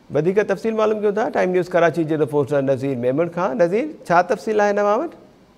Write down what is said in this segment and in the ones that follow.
वधिक तफ़सील मालूम कयूं था टाइम न्यूज़ कराची जे रिपोर्टर नज़ीर मेमन खां। नज़ीर, छा तफ़सील आहे हिन बाबति?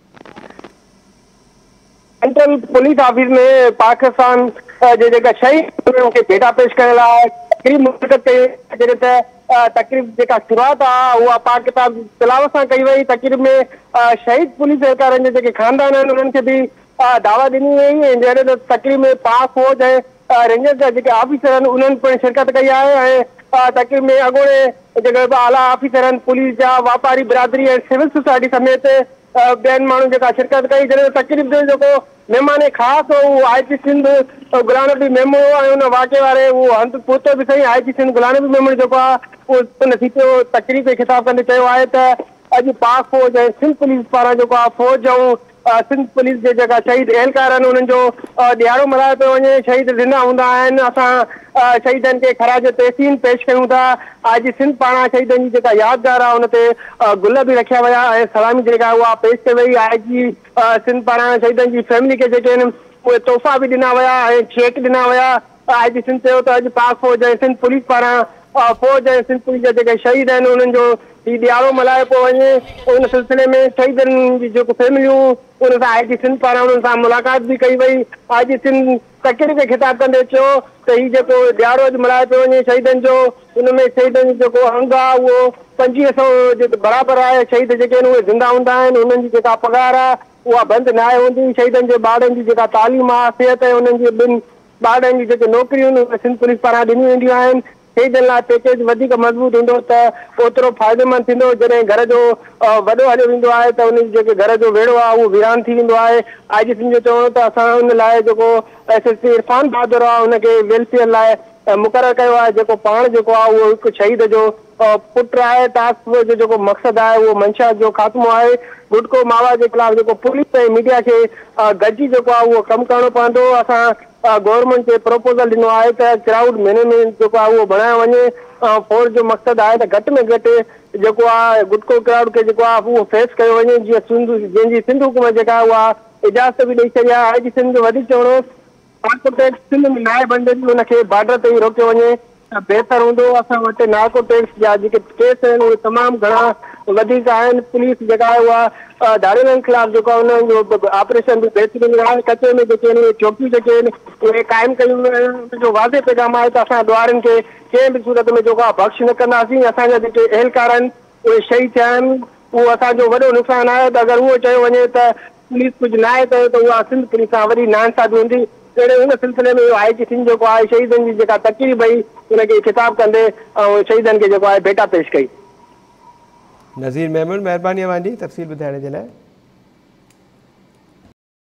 सेंट्रल पुलिस ऑफिस में पाकिस्तान जे जेका शहीद उनखे भेटा पेश करण लाइ तक़रीब मुनक़िद कई जॾहिं त तक़रीब जेका शुरूआत आहे उहा पाक किताब तिलावत सां कई वई। तक़रीब में शहीद पुलिस एहलकारनि जे जेके खानदान आहिनि उन्हनि खे बि दावा ॾिनी वई ऐं जॾहिं त तक़रीब में पाक फौज ऐं रेंजर जा जेके ऑफिसर आहिनि उन्हनि पिणु शिरकत कई आहे ऐं तक़रीब में अॻोणे जेके आला ऑफिसर आहिनि पुलिस जा, वापारी बिरादरी ऐं सिविल सोसाइटी समेत ॿियनि माण्हुनि जेका शिरकत कई। जॾहिं तक़रीब जो जेको महिमान ख़ासि हो उहो आई जी सिंध गुलाम नबी मेमण हो ऐं उन वाक़े वारे उहो हंधि पहुतो बि सही। आई जी सिंध गुलाम नबी मेमण जेको आहे उहो न थी पियो तक़रीब खे ख़िताब कंदे चयो आहे त अॼु पाक फौज ऐं सिंध पुलिस पारां जेको आहे फौज ऐं सिंध पुलिस जे जेका शहीद एहलकार आहिनि उन्हनि जो ॾियारो मल्हायो पियो वञे। शहीद ज़िंदा हूंदा आहिनि, असां शहीदनि खे ख़राज तहसीन पेश कयूं था। आई जी सिंध पारां शहीदनि जी जेका यादगार आहे उन ते गुल बि रखिया विया ऐं सलामी जेका उहा पेश कई वई। आई जी सिंध पारां शहीदनि जी फैमिली खे जेके आहिनि उहे तोहफ़ा बि ॾिना विया ऐं चेक ॾिना विया। आई जी सिंध चयो त अॼु पाक फौज ऐं सिंध पुलिस पारां फौज ऐं सिंध पुलिस जा जेके शहीद आहिनि उन्हनि जो हीउ ॾियारो मल्हायो पियो वञे। उन सिलसिले में शहीदनि जी जेको फैमिलियूं उन सां आई जी सिंध पारां उन्हनि सां मुलाक़ात बि कई वई। आई जी सिंध तक़रीर खे ख़िताब कंदे चयो त हीउ जेको ॾियारो अॼु मल्हायो पियो वञे शहीदनि जो, उन में शहीदनि जो जेको अंग आहे उहो 2500 जे बराबरि आहे। शहीद जेके आहिनि उहे ज़िंदा हूंदा आहिनि, उन्हनि जी जेका पघार आहे उहा बंदि न आहे हूंदी। शहीदनि जे ॿारनि जी जेका तालीम आहे, सिहत ऐं उन्हनि जी ॿिनि ॿारनि जी जेके नौकिरियूं आहिनि उहे सिंध पुलिस पारां ॾिनियूं वेंदियूं आहिनि। शहीदनि लाइ पैकेज वधीक मज़बूत हूंदो त ओतिरो फ़ाइदेमंद थींदो। जॾहिं घर जो वॾो हलियो वेंदो आहे त उन जेके घर जो वेड़ो आहे उहो वीरान थी वेंदो आहे। आई जी सिंध जो चवणो त असां उन लाइ जेको SSP इरफान बहादुर आहे उनखे वेलफेयर लाइ मुक़ररु कयो आहे, जेको पाण जेको आहे उहो हिकु शहीद जो पुटु आहे। टास्क फोर्स जो जेको मक़सदु आहे उहो मंशा जो ख़ात्मो आहे। गुटको मावा जे ख़िलाफ़ जेको पुलिस ऐं मीडिया खे गॾिजी जेको आहे उहो कमु करणो पवंदो। असां गवर्नमेंट खे प्रपोज़ल ॾिनो आहे त क्राउड मैनेजमेंट जेको आहे उहो बणायो वञे। फोर्स जो मक़सदु आहे त घटि में घटि जेको आहे गुटको क्राउड खे जेको आहे उहो फेस कयो वञे। जीअं जंहिंजी सिंध हुकूमत जेका आहे उहा इजाज़त बि ॾेई छॾी आहे। आई जी सिंध जो वधीक चवणो नार्को टैक्स सिंध में नाए बंदे हुनखे बॉर्डर ते ई रोकियो वञे त बहितर हूंदो। असां वटि नार्को टैक्स जा जेके केस आहिनि उहे तमामु घणा वधीक आहिनि। पुलिस जेका आहे उहा धाड़ियुनि ख़िलाफ़ जेको आहे उन्हनि जो ऑपरेशन बि बहितरीनु आहे। कचे में जेके आहिनि उहे चौकियूं जेके आहिनि उहे क़ाइमु कयूं आहिनि। जो वाज़े पैगाम आहे त असां ॾुआरनि खे कंहिं बि सूरत में जेको आहे बख़्श न कंदासीं। असांजा जेके एहलकार आहिनि उहे शहीद थिया आहिनि, उहो असांजो वॾो नुक़सानु आहे। त अगरि उहो चयो वञे त पुलिस कुझु न आहे कयो त उहा सिंध पुलिस सां वरी नाइंसाफ़ी हूंदी। अहिड़े उन सिलसिले में आई जी सिंध जेको आहे शहीदनि जी जेका तक़रीब हुई उनखे ख़िताब कंदे ऐं शहीदनि खे जेको आहे भेटा पेश कई। नज़ीर मेमन, महिरबानी तफ़सील ॿुधाइण जे लाइ।